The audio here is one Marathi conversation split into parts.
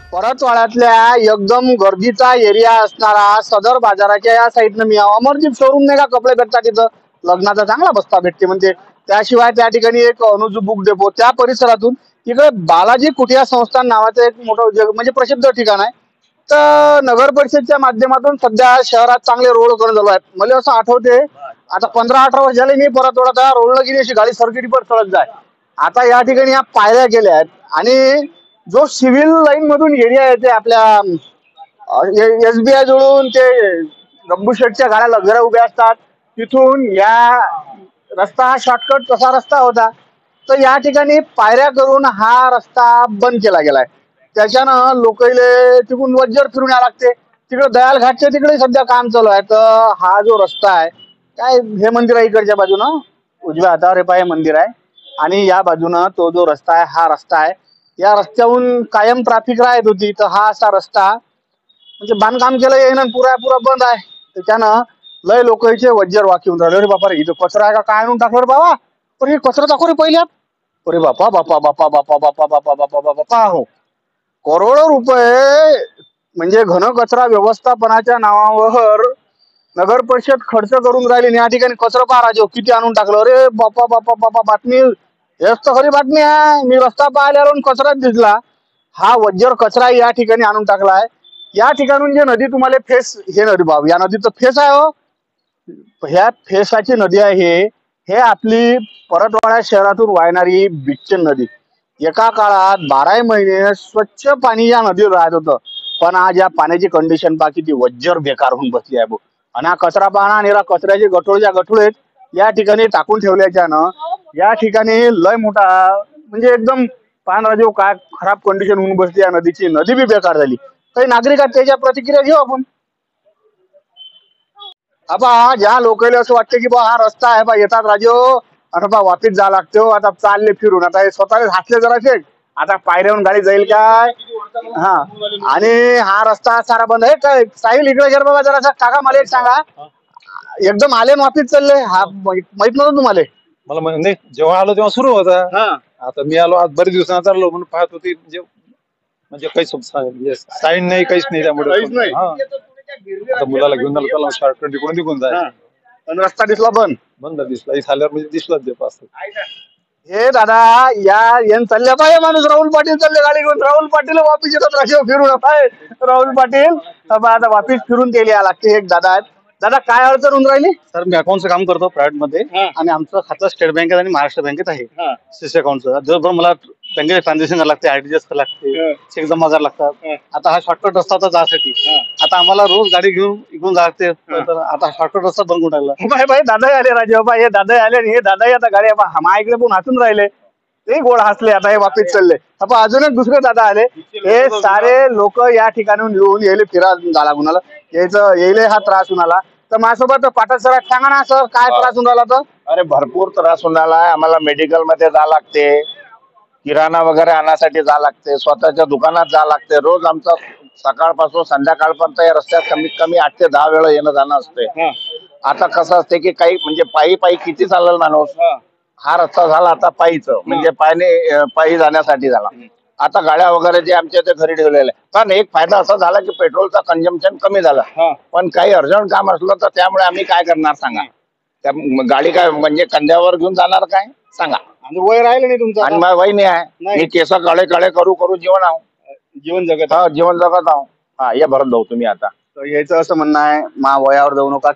परतवाड्यातल्या एकदम गर्दीचा एरिया असणारा सदर बाजाराच्या या साईडनं मी अमरदीप शोरूम नाही का कपडे भेटतात तिथं लग्नाचा चांगला बस्ता भेटते म्हणजे त्याशिवाय त्या ठिकाणी एक अनुज बुक डेपो त्या परिसरातून तिकडे बालाजी कुटिया संस्थान नावाचं एक मोठं म्हणजे प्रसिद्ध ठिकाण आहे. तर नगर परिषदच्या माध्यमातून सध्या शहरात चांगले रोड करून चालू आहेत. मला असं आठवते आता 15-18 वर्ष झाले मी परतवाडा रोडला गेली अशी गाडी सर्किट पर चढत जाय. आता या ठिकाणी या पायऱ्या गेल्या आहेत आणि जो सिव्हिल लाईन मधून एरिया येते आपल्या SBI जवळून ते गब्बू शेठच्या गाड्या लगेरा उभ्या असतात तिथून या रस्ता हा शॉर्टकट तसा रस्ता होता. तर या ठिकाणी पायऱ्या करून हा रस्ता बंद केला गेलाय. त्याच्यानं लोकांना तिकडून वज्जर फिरून यावं लागते. तिकडे दयाल घाटच्या तिकडे सध्या काम चालू आहे. तर हा जो रस्ता आहे काय हे मंदिर आहे इकडच्या बाजूनं उजव्या हातावर हे पाय मंदिर आहे आणि या बाजूनं तो जो रस्ता आहे हा रस्ता आहे. या रस्त्याहून कायम ट्रॅफिक राहत होती. तर हा असा रस्ता म्हणजे बांधकाम केलं येईन पुरा बंद आहे. त्याच्यानं लय लोक इथे वज्जर वाकिवून राहिले. अरे बापा रे इथं कचरा आहे का काय आणून टाकलं रे बाबा. पण हे कचरा दाखव रे पहिल्यात. अरे बापा बापा बापा बापा बापा बापा बापा बापा हो करोडो रुपये म्हणजे घन कचरा व्यवस्थापनाच्या नावावर नगर परिषद खर्च करून राहिली. या ठिकाणी कचरा पहा राजो किती आणून टाकलं. अरे बापा बापा बापा बातमी हेच तर खरी बातमी आहे. मी रस्ता पाहिल्यावर कचराच दिसला. हा वज्जर कचरा या ठिकाणी आणून टाकलाय. या ठिकाणून जे नदी तुम्हाला फेस हे नदी बाब या नदीचं फेस आहे हो. ह्या फेसाची नदी आहे हे आपली परतवाडा शहरातून वाहणारी बिच्चन नदी. एका काळात 12 महिने स्वच्छ पाणी या नदीवर राहत होतं. पण आज या पाण्याची कंडिशन पहा किती वज्जर बेकार होऊन बसली आहे भाऊ. आणि हा कचरा पाहणा आणि कचऱ्याचे गठोळच्या गठोळे या ठिकाणी टाकून ठेवल्याच्यानं या ठिकाणी लय मोठा म्हणजे एकदम पान राजू काय खराब कंडिशन होऊन बसली या नदीची. नदी बी बेकार झाली. काही नागरिक आहेत त्याच्या प्रतिक्रिया घेऊ आपण. आता ज्या लोकांना असं वाटतं की बा हा रस्ता आहे बा येतात राजू आता बा वापिस जा लागते हो. आता चालले फिरून आता हे स्वतःला हसले जराशे आता पायऱ्यावरून गाडी जाईल काय. हा आणि हा रस्ता सारा बंद आहे. काय साहिल इकडे गेला बाबा जरा काका मला एक सांगा एकदम आले वापिस चालले हा माहित नव्हतं तुम्हाला. मला नाही जेव्हा आलो तेव्हा सुरू होता. आता मी आलो आज बरेच दिवसांना चाललो म्हणून पाहत होती म्हणजे काही साईन नाही काहीच नाही त्यामुळे आता मुलाला घेऊन आलो त्याला शॉर्टकट तिकडून निघून जाय. रस्ता दिसला बंद दिसला इथं आल्यावर म्हणजे दिसलाच ते पास. हे दादा या चालल्या पाहिजे माणूस राहुल पाटील चालले गाडी घेऊन. राहुल पाटील वापिस येतात राशीव फिरून राहुल पाटील आता वापिस फिरून गेले लागते. एक दादा आहेत. दादा काय अडचण होऊन राहिली. सर मी अकाउंटचं काम करतो प्रायव्हेट मध्ये आणि आमचं खातं स्टेट बँकेत आणि महाराष्ट्र बँकेत आहे. सीसी अकाउंटचं जर मला बँकेचे ट्रान्झॅक्शन करावं लागते आरटीजीएस करावं लागते चेक जमा करावं लागतात. आता हा शॉर्टकट रस्ता होता जासाठी आता आम्हाला रोज गाडी घेऊन इकडून जाते. आता शॉर्टकट रस्ता बंद करून टाकला. भाई दादा आले राजे बाबा हे दादा आले आणि हे दादा आता गाडी मा इकडे पण हसून राहिले. ते गोड हसले आता हे वापिस चालले. आपण अजून एक दुसरे दादा आले. हे सारे लोक या ठिकाणून येऊन येईल फिरा झाला कुणाला येईल हा त्रास होऊन तर माझ्यासोबत पाठक सर सांगा ना सर काय त्रास होऊन राहिला तर. अरे भरपूर त्रास होऊन राहिला. आम्हाला मेडिकल मध्ये जावं लागते किराणा वगैरे आणण्यासाठी जावं लागते स्वतःच्या दुकानात जावं लागते. रोज आमचा सकाळपासून संध्याकाळपर्यंत या रस्त्यात कमीत कमी 8 ते 10 वेळा येणं जाणं असते. आता कसं असते की काही म्हणजे पायी किती चालेल माणूस. हा रस्ता झाला आता पायीचं म्हणजे पायी जाण्यासाठी झाला. आता गाड्या वगैरे जे आमच्या ते घरी ठेवलेल्या पण एक फायदा असा झाला की पेट्रोलचा कंझम्पशन कमी झाला. पण काही अर्जंट काम असलं तर त्यामुळे आम्ही काय करणार सांगा. त्या गाडी काय म्हणजे कंद्यावर घेऊन जाणार काय सांगा. आणि वय राहिलं नाही तुमचं. आणि वय नाही आहे. मी केस काळे करू जीवन जगत आहो. हा या भरत जाऊ तुम्ही आता. यायचं असं म्हणणं आहे मा वयावर जाऊ नका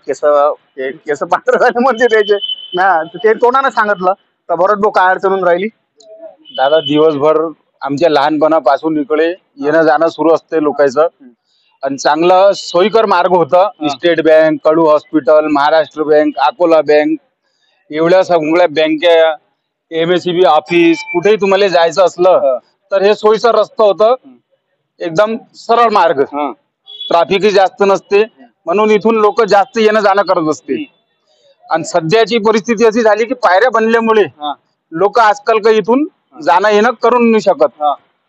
केस पात्र झाले म्हणजे त्याचे ना ते तोंडानं सांगितलं तर भरत काय अडचण राहिली. दादा दिवसभर आमच्या लहानपणापासून इकडे येणं जाणं सुरू असते लोकांचं आणि चांगलं सोयीकर मार्ग होता. स्टेट बँक कडू hospital Maharashtra bank Akola bank एवढ्या सगळ्या बँका MSEB ऑफिस कुठेही तुम्हाला जायचं असलं तर हे सोयीचं रस्ता होतं. एकदम सरळ मार्ग ट्रॅफिकही जास्त नसते म्हणून इथून लोक जास्त येणं जाणं करत असते. आणि सध्याची परिस्थिती अशी झाली की पायऱ्या बनल्यामुळे लोक आजकाल काही इथून जाणं येणं करून नाही शकत.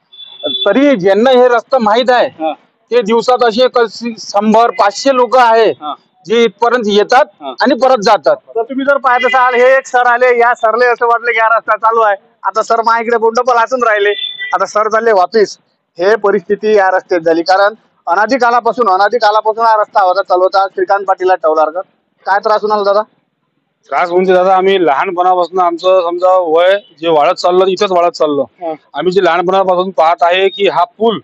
तरी ज्यांना हे रस्ता माहित आहे ते दिवसात असे 100-500 लोक आहे जे इथपर्यंत येतात आणि परत जातात. तर तुम्ही जर पाहत असाल हे एक सर आले या सरले असं वाटलं की हा रस्ता चालू आहे. आता सर माझ्याकडे बोंडपल असून राहिले. आता सर चालले वापिस हे परिस्थिती या रस्त्यात झाली. कारण अनादी कालापासून हा रस्ता होता चालवता श्रीकांत पाटील टवलारकर. काय त्रास होणार दादा? त्रास म्हणजे दादा आम्ही लहानपणापासून आमचं समजा वय जे वाढत चाललं इथंच वाढत चाललं. आम्ही जे लहानपणापासून पाहत आहे की हा पूल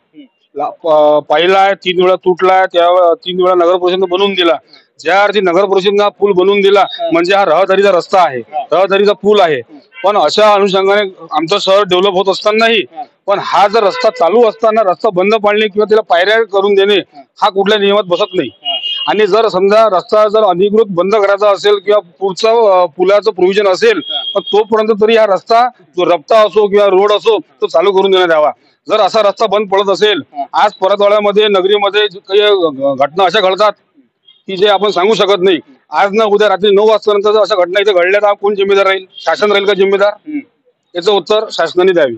पहिला 3 वेळा तुटला, त्या 3 वेळा नगर परिषदेने बनवून दिला. ज्या अर्थी नगर परिषदेने हा पूल बनवून दिला म्हणजे हा रहदारीचा रस्ता आहे, रहदारीचा पूल आहे. पण अशा अनुषंगाने आमचं शहर डेव्हलप होत असतानाही पण हा जर रस्ता चालू असताना रस्ता बंद पाडणे किंवा त्याला पायऱ्या करून देणे हा कुठल्या नियमात बसत नाही. आणि जर समजा रस्ता जर अधिकृत बंद करायचा असेल किंवा पुढचं पुलाचं प्रोव्हिजन असेल तर तोपर्यंत तरी हा रस्ता जो रस्ता असो किंवा रोड असो तो चालू करून देण्यात यावा. जर असा रस्ता बंद पडत असेल, आज परतवाड्यामध्ये नगरीमध्ये काही घटना अशा घडतात की जे आपण सांगू शकत नाही. आज ना उद्या रात्री 9 वाजतानंतर जर अशा घटना इथे घडल्या तर कोण जिम्मेदार राहील? शासन राहील का जिम्मेदार? याचं उत्तर शासनाने द्यावे.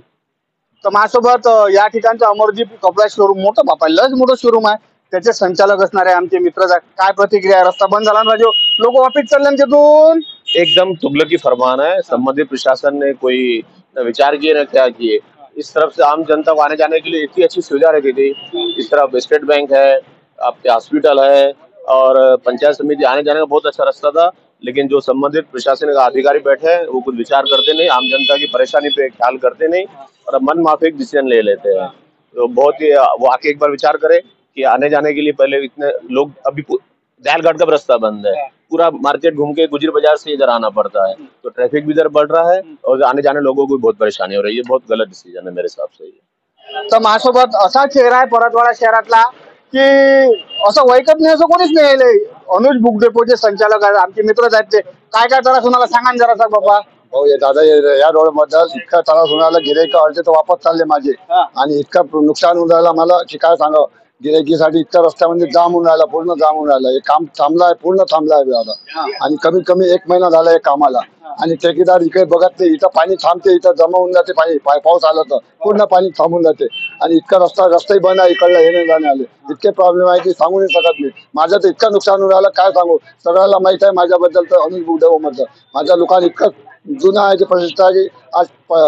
तर माझ्यासोबत या ठिकाणचं अमरदीप कपडा शोरूम मोठं बापा लस मोठं शोरूम आहे, त्याचे संचालक असणारे आमचे मित्र. काय प्रतिक्रिया आहे? रस्ता बंद झाला ना राजू, लोक वापिस चालले तिथून. एकदम तुगलकी फरमान है। संबंधित प्रशासन ने कोई न विचार किए न क्या किए। इस तरफ से आम जनता को आने जाने के लिए इतनी अच्छी सुविधा रहती थी। इस तरफ स्टेट बैंक है, आपके हॉस्पिटल है और पंचायत समिति आने जाने का बहुत अच्छा रास्ता था। लेकिन जो संबंधित प्रशासन का अधिकारी बैठे हैं वो कुछ विचार करते नहीं, आम जनता की परेशानी पे ख्याल करते नहीं और मन माफिक डिसीजन ले लेते हैं। तो बहुत ही वो आके एक बार विचार करे कि आने जाने के लिए पहले इतने लोग, अभी दयालगढ़ का रास्ता बंद है, पूरा मार्केट घूम के गुजर बाजार से इधर आना पड़ता है, तो ट्रैफिक भी इधर बढ़ रहा है और आने जाने लोगों को बहुत परेशानी हो रही है। बहुत गलत डिसीजन है मेरे हिसाब से। तर माझ्यासोबत असा चेहरा आहे परतवाडा शहरातला की असं वैकत नाही, असं कोणीच नाही यायलंय. अनुज बुक डेपोचे संचालक आहेत, आमचे मित्रच आहेत. ते काय काय त्रास होणार सांगा ना जरा बाबा. हो दादा, या रोड मध्ये इतका त्रास होणार, गिराईक अर्धे तर वापस चालले माझे आणि इतकं नुकसान होऊन राहिलं मला की काय सांगा. गिराईकीसाठी इतक्या रस्त्यामध्ये जाम होऊन राहिला, पूर्ण जाम होऊन राहिला. हे काम थांबलाय, पूर्ण थांबलाय दादा. आणि कमीत कमी 1 महिना झाला या कामाला. आणि ठेकेदार इकडे बघत नाही, इथं पाणी थांबते, इथं जमा होऊन जाते पाणी. पाऊस आला तर पूर्ण पाणी थांबून जाते. आणि इतका रस्ताही बंद आहे, इकडला येणे जाणे आले. इतके प्रॉब्लेम आहे की सांगू नाही शकत मी. माझं तर इतकं नुकसान होऊन राहिलं काय सांगू. सगळ्याला माहित आहे माझ्याबद्दल तर अनुज बुगडेव मधलं. माझं दुकान इतकं जुनं आहे, ते प्रतिष्ठा आहे की आज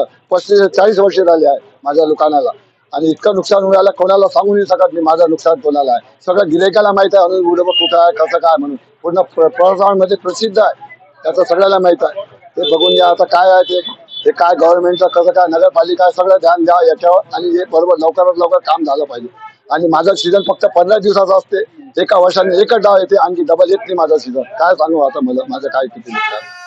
35-40 वर्ष झाले आहे माझ्या दुकानाला. आणि इतकं नुकसान होऊन राहिलं, कोणाला सांगू नाही शकत मी माझं नुकसान कोणाला आहे. सगळं गिरायकाला माहित आहे अनुज बुगडेव कुठं आहे, कसं काय म्हणून. पूर्ण परतवाड्यामध्ये प्रसिद्ध आहे, त्याचं सगळ्याला माहित आहे. ते बघून घ्या आता काय आहे ते काय गव्हर्नमेंटचं कसं काय, नगरपालिका सगळं ध्यान द्या याच्यावर. आणि हे बरोबर लवकरात लवकर काम झालं पाहिजे. आणि माझं सीझन फक्त 15 दिवसाचं असते, एका वर्षाने एकच डाव येते, आणखी डबल येत नाही माझं सीझन. काय सांगू आता मला माझं काय किती नुकसान.